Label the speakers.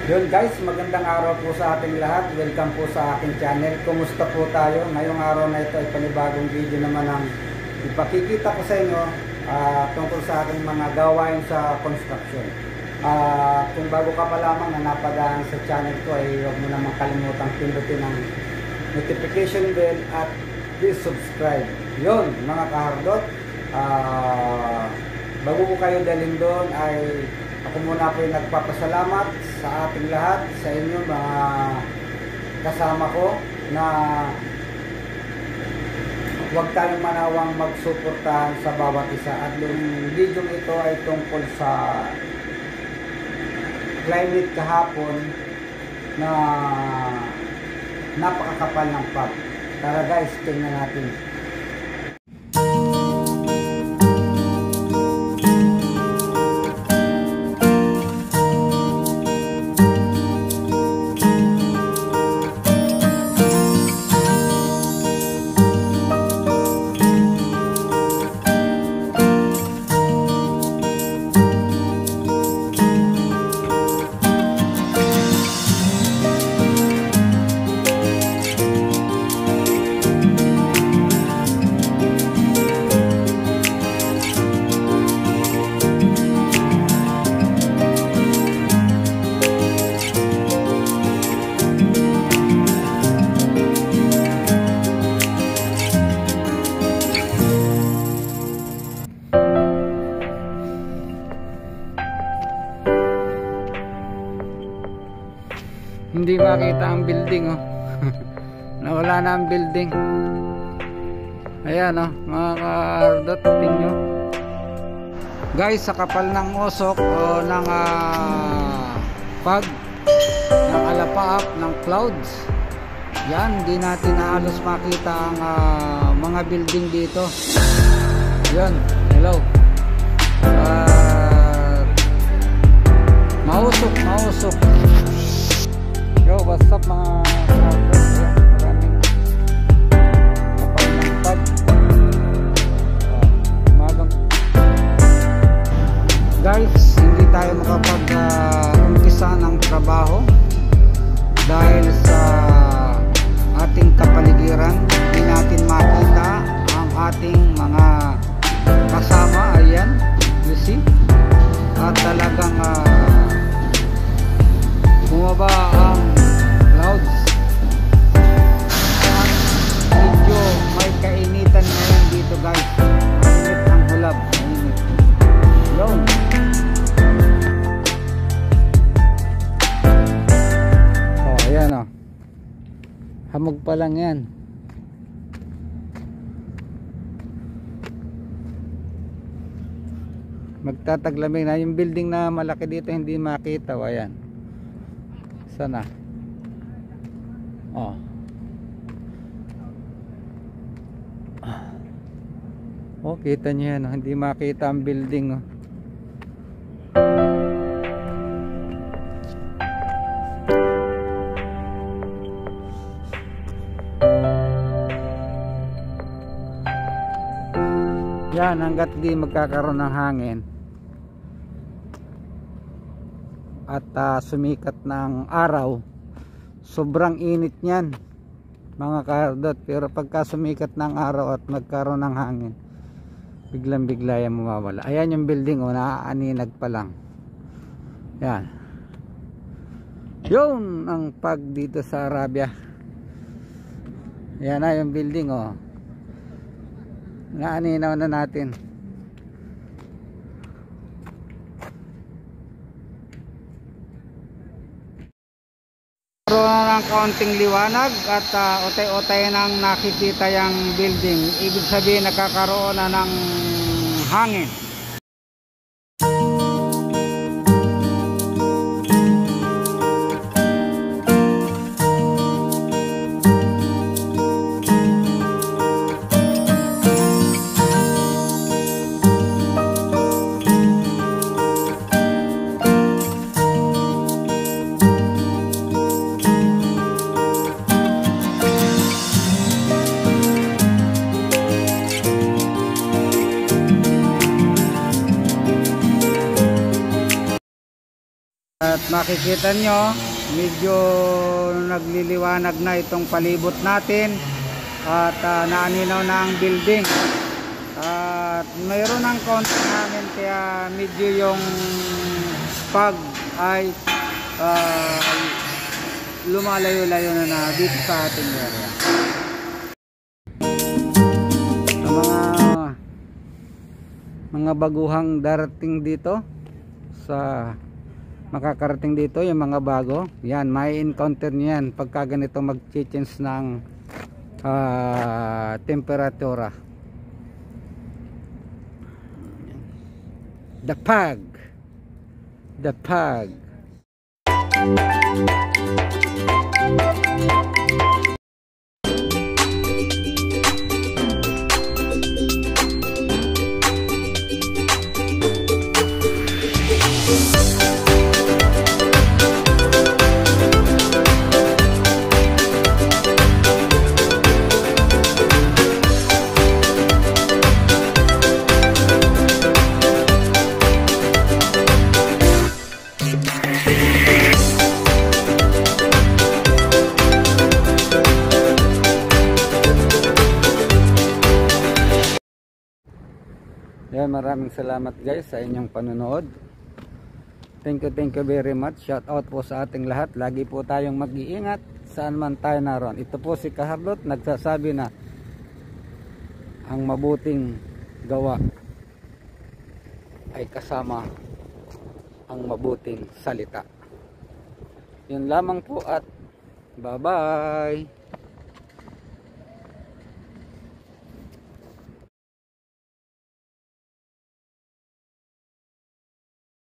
Speaker 1: Yun guys, magandang araw po sa ating lahat. Welcome po sa aking channel. Kumusta po tayo? Ngayong araw na ito ay panibagong video naman ang ipakikita ko sa inyo tungkol sa aking mga gawain sa construction. Kung bago ka pa lamang na napadaan sa channel ko ay huwag mo namang kalimutang pindutin ang notification bell at please subscribe. Yun mga kahardot, bago ko kayo dalhin doon ay ako muna po yung nagpapasalamat sa ating lahat, sa inyo mga kasama ko na huwag tayong manawang magsuportahan sa bawat isa. At yung video ito ay tungkol sa climate kahapon na napakakapal ng fog. Tara guys, tingnan natin. Hindi makita ang building oh. Nawala na ang building. Ayan oh, mga kahardot, tingnan guys, sa kapal ng usok o ng fog, ng alapaap ng clouds, yan, hindi natin halos makita ang mga building dito. Yan, hello. Mausok. Yo, what's up mga maraming kapal ng fog. Umagang guys, hindi tayo makapag-umpisa ng trabaho dahil sa ating kapaligiran. Hindi natin makita ang ating mga kasama. Ayan, you see, at talagang bumaba ang clouds at medyo may kainitan ngayon dito guys. Mainit ang hulab, mainit. Yun, oh ayan oh, hamog pa lang yan. Magtataglamig na yung building na malaki dito, hindi makita. O ayan, sana oh, kita nyo yan oh. Hindi makita ang building oh. Yan, hanggat di magkakaroon ng hangin at sumikat ng araw, sobrang init niyan mga kahardot. Pero pagka sumikat ng araw at magkaroon ng hangin, biglang bigla yan mawawala. Ayan yung building oh, naaaninag pa lang. Yan, yun ang pag dito sa Arabia. Yan na yung building oh, naaninaw na natin. Karoon ng kaunting liwanag at utay-utay nang nakikita yung building. Ibig sabihin nakakaroon na ng hangin. At makikita nyo, medyo nagliliwanag na itong palibot natin. At naaninaw na ang building. At mayroon ng konti namin, kaya medyo yung fog ay lumalayo-layo na dito sa ating area. Sa mga baguhang darating dito, sa makakarating dito, yung mga bago, yan, may encounter niyan pagka ganito mag-change ng temperatura. The pug. Yan, maraming salamat guys sa inyong panonood. Thank you very much. Shout out po sa ating lahat. Lagi po tayong mag-iingat saan man tayo naroon. Ito po si Kahardot nagsasabi na ang mabuting gawa ay kasama ang mabuting salita. Yun lamang po at bye bye.